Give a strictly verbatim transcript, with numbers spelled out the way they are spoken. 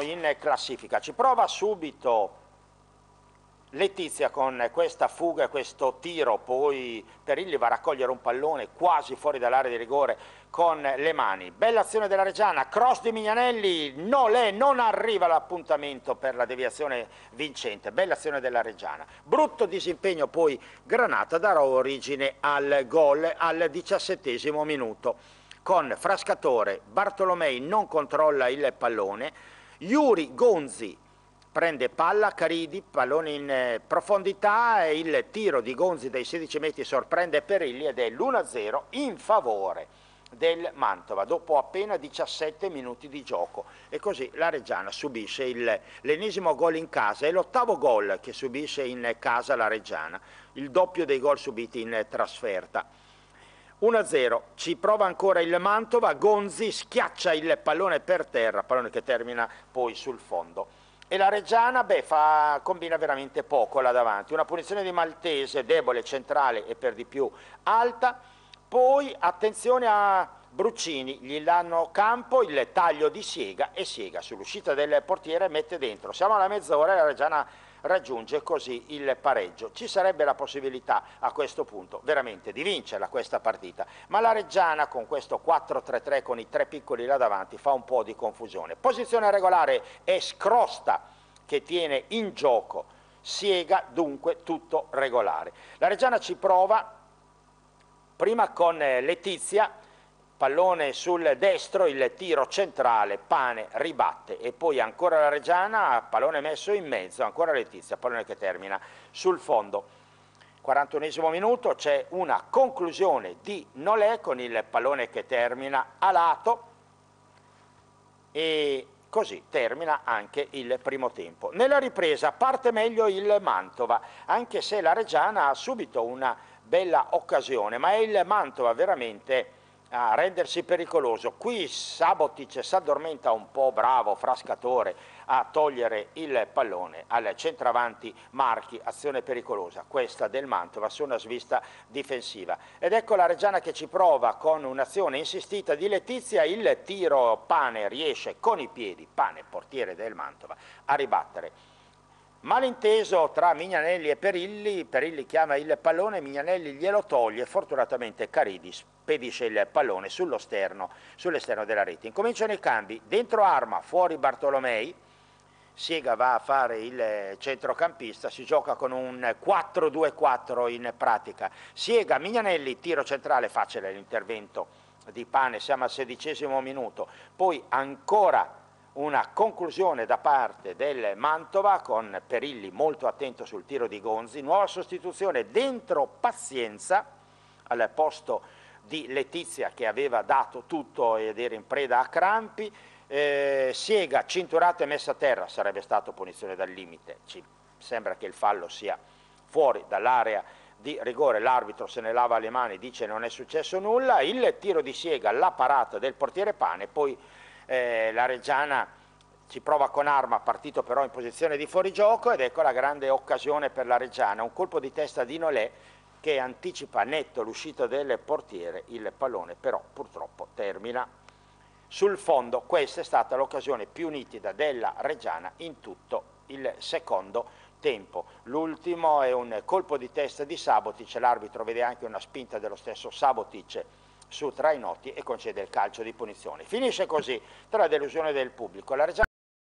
in classifica. Ci prova subito Letizia con questa fuga, questo tiro, poi Perilli va a raccogliere un pallone quasi fuori dall'area di rigore con le mani. Bella azione della Reggiana, cross di Mignanelli, no, lei non arriva all'appuntamento per la deviazione vincente. Bella azione della Reggiana. Brutto disimpegno poi Granata darà origine al gol al diciassettesimo minuto. Con Frascatore, Bartolomei non controlla il pallone, Yuri Gonzi prende palla, Caridi, pallone in profondità e il tiro di Gonzi dai sedici metri sorprende Perilli ed è l'uno a zero in favore del Mantova dopo appena diciassette minuti di gioco, e così la Reggiana subisce l'ennesimo gol in casa, è l'ottavo gol che subisce in casa la Reggiana, il doppio dei gol subiti in trasferta. uno a zero, ci prova ancora il Mantova, Gonzi schiaccia il pallone per terra, pallone che termina poi sul fondo. E la Reggiana beh, fa, combina veramente poco là davanti, una punizione di Maltese debole, centrale e per di più alta, poi attenzione a Bruccini, gli danno campo, il taglio di Siega e Siega sull'uscita del portiere mette dentro, siamo alla mezz'ora e la Reggiana raggiunge così il pareggio. Ci sarebbe la possibilità a questo punto veramente di vincerla questa partita, ma la Reggiana con questo quattro tre tre con i tre piccoli là davanti fa un po' di confusione. Posizione regolare è Scrosta che tiene in gioco Siega, dunque tutto regolare. La Reggiana ci prova prima con Letizia, pallone sul destro, il tiro centrale, Pane ribatte e poi ancora la Reggiana, pallone messo in mezzo, ancora Letizia, pallone che termina sul fondo. quarantunesimo minuto, c'è una conclusione di Nolè con il pallone che termina a lato e così termina anche il primo tempo. Nella ripresa parte meglio il Mantova, anche se la Reggiana ha subito una bella occasione, ma è il Mantova veramente a rendersi pericoloso. Qui Sabotic si addormenta un po', bravo Frascatore a togliere il pallone al centravanti Marchi, azione pericolosa questa del Mantova su una svista difensiva, ed ecco la Reggiana che ci prova con un'azione insistita di Letizia, il tiro Pane riesce con i piedi, Pane portiere del Mantova, a ribattere. Malinteso tra Mignanelli e Perilli, Perilli chiama il pallone, Mignanelli glielo toglie, fortunatamente Caridi spedisce il pallone sull'esterno sull'esterno della rete. Incominciano i cambi, dentro Arma, fuori Bartolomei, Siega va a fare il centrocampista, si gioca con un quattro due quattro in pratica, Siega, Mignanelli, tiro centrale, facile l'intervento di Pane, siamo al sedicesimo minuto, poi ancora una conclusione da parte del Mantova con Perilli molto attento sul tiro di Gonzi, nuova sostituzione dentro Pazienza al posto di Letizia che aveva dato tutto ed era in preda a crampi, eh, Siega cinturato e messa a terra, sarebbe stato punizione dal limite, ci sembra che il fallo sia fuori dall'area di rigore, l'arbitro se ne lava le mani, dice non è successo nulla, il tiro di Siega, la parata del portiere Pane, poi Eh, la Reggiana ci prova con Arma, partito però in posizione di fuorigioco, ed ecco la grande occasione per la Reggiana, un colpo di testa di Nolè che anticipa netto l'uscita del portiere, il pallone però purtroppo termina sul fondo. Questa è stata l'occasione più nitida della Reggiana in tutto il secondo tempo. L'ultimo è un colpo di testa di Sabotic, l'arbitro vede anche una spinta dello stesso Sabotic su Trainotti e concede il calcio di punizione. Finisce così tra la delusione del pubblico. La Reggiana